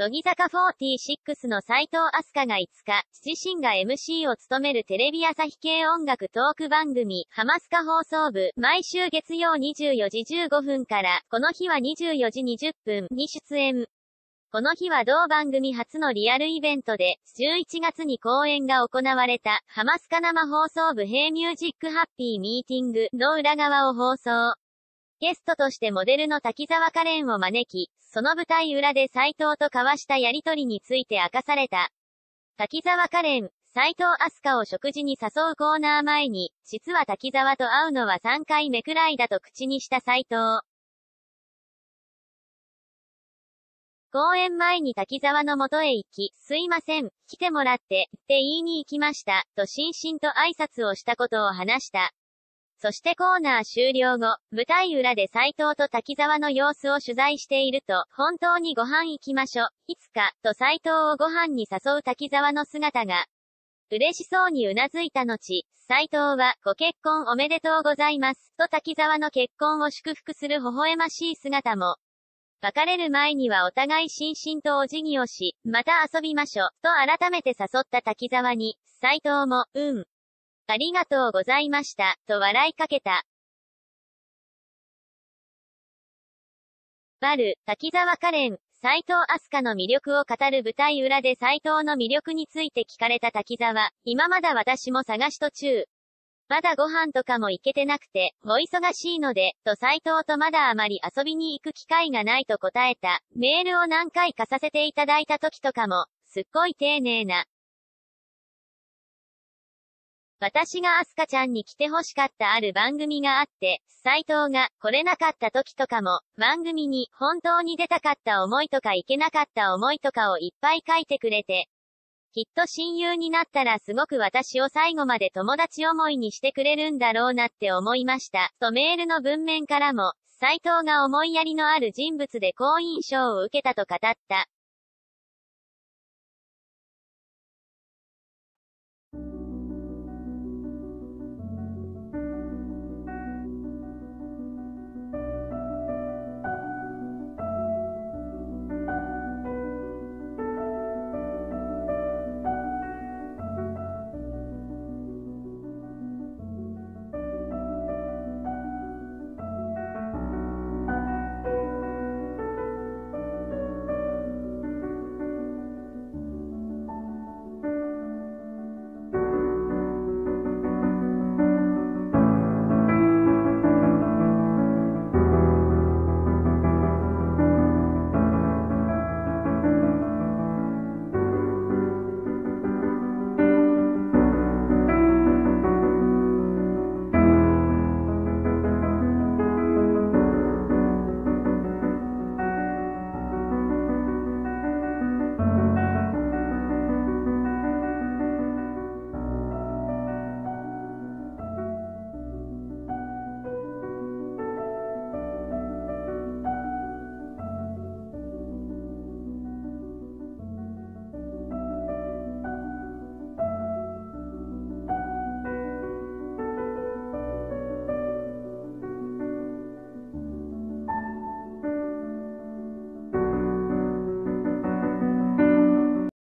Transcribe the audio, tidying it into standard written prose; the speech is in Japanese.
乃木坂46の斉藤飛鳥が5日、自身が MC を務めるテレビ朝日系音楽トーク番組、ハマスカ放送部、毎週月曜24時15分から、この日は24時20分に出演。この日は同番組初のリアルイベントで、11月に公演が行われた、ハマスカ生放送部Hey Music Happy Meetingの裏側を放送。ゲストとしてモデルの滝沢カレンを招き、その舞台裏で斉藤と交わしたやりとりについて明かされた。滝沢カレン、斉藤飛鳥を食事に誘うコーナー前に、実は滝沢と会うのは3回目くらいだと口にした斉藤。公演前に滝沢の元へ行き、すいません、来てもらって、って言いに行きました、としんしんと挨拶をしたことを話した。そしてコーナー終了後、舞台裏で斉藤と滝沢の様子を取材していると、本当にご飯行きましょ、いつか、と斉藤をご飯に誘う滝沢の姿が、嬉しそうにうなずいた後、斉藤は、ご結婚おめでとうございます、と滝沢の結婚を祝福する微笑ましい姿も。別れる前にはお互いしんしんとお辞儀をし、また遊びましょ、と改めて誘った滝沢に、斉藤も、ありがとうございました、と笑いかけた。滝沢カレン、斉藤飛鳥の魅力を語る舞台裏で斉藤の魅力について聞かれた滝沢、今まだ私も探し途中。まだご飯とかも行けてなくて、お忙しいので、と斉藤とまだあまり遊びに行く機会がないと答えた。メールを何回かさせていただいた時とかも、すっごい丁寧な。私が飛鳥ちゃんに来て欲しかったある番組があって、斉藤が来れなかった時とかも、番組に本当に出たかった思いとか行けなかった思いとかをいっぱい書いてくれて、きっと親友になったらすごく私を最後まで友達思いにしてくれるんだろうなって思いました。とメールの文面からも、斉藤が思いやりのある人物で好印象を受けたと語った。